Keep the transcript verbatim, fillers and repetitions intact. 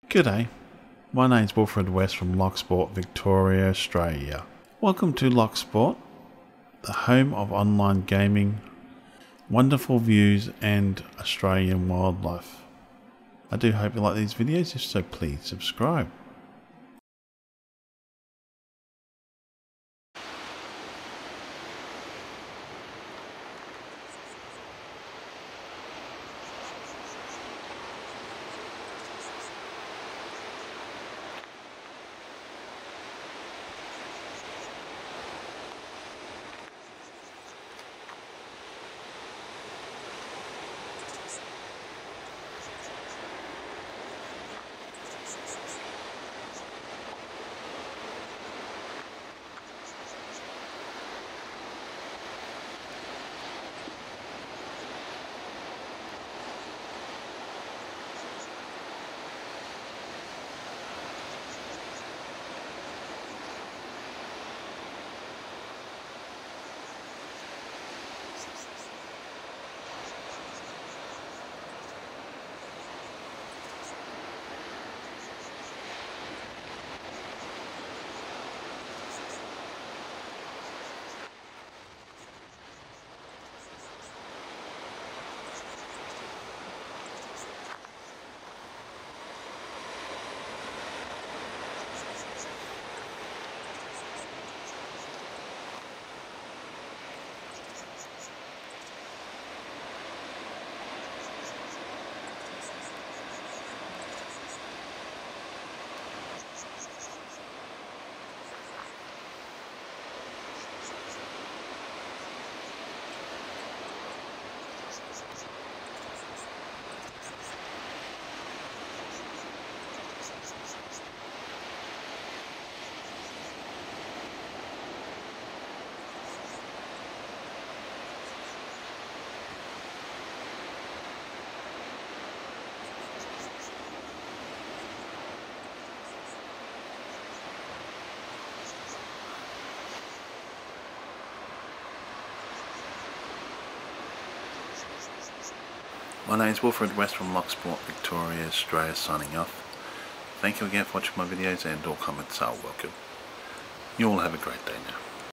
G'day, my name's Wilfred West from Loch, Victoria, Australia. Welcome to Loch, the home of online gaming, wonderful views and Australian wildlife. I do hope you like these videos, if so please subscribe. My name is Wilfred West from Loch, Victoria, Australia, signing off. Thank you again for watching my videos, and all comments are welcome. You all have a great day now.